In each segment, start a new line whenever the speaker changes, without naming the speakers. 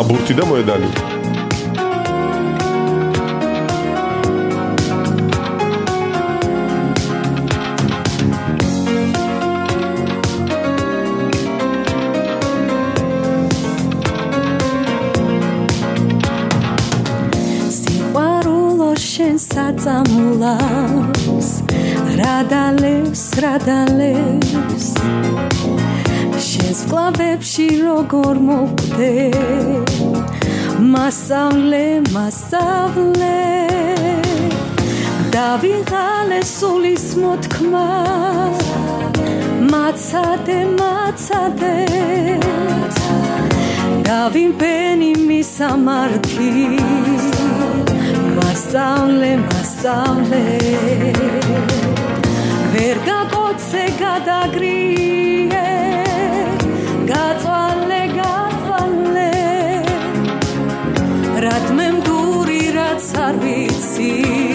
ბურთი და მოედანი.
საწამულავს რადალევს შენს კლავებში როგორ მოვკვდე მასავლე დავიღალე სულის მოთქმა მაცადე დავიმბენი მისამართი მასავლე ვერ გაკოცე გადაგრიე გაწვალე რატმე მდური რაც არ ვიცი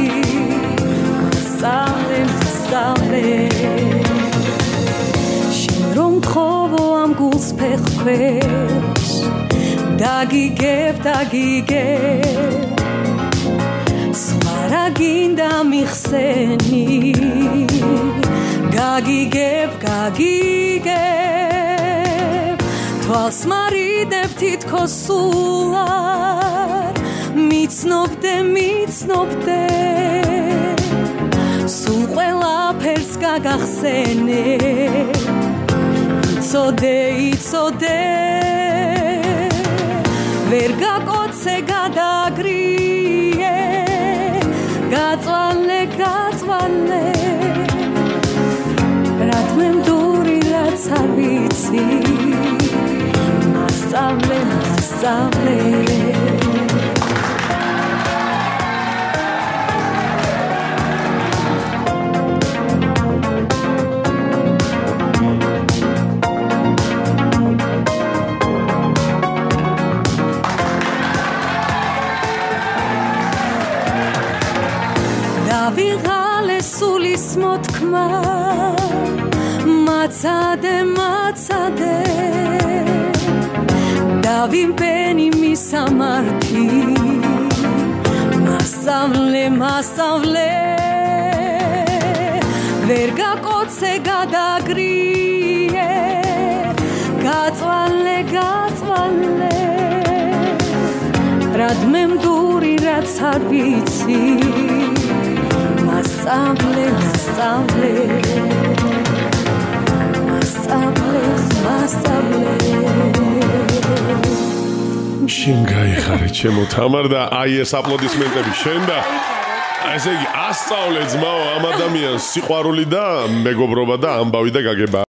მასავლე შენ რომ თხოვო ამ გულს ფეხქვეშ დაგიგებ სხვა გინდა მიხსენი გაგიგებ თვალს მარიდებ თითქოს სულად მიცნობდე სულ ყველაფერს გაგახსენე იცოდე ვერ გაკოცე გადაგრიე გაწვალე რატმე მდური რაც არ ვიცი მასწავლე დავიღალე სულის მოთქმა მაცადე დავიმბენი მისამართი მასავლე ვერ გაკოცე გადაგრიე გაწვალე რადმე მდური რაც არ ვიცი მასწავლე
შენ გაიხარე ჩემო თამარ და აი ეს აპლოდისმენტები შენ და ესე იგი ასწავლე ძმაო ამ ადამიანს სიყვარული და მეგობრობა და ამბავი და გაგება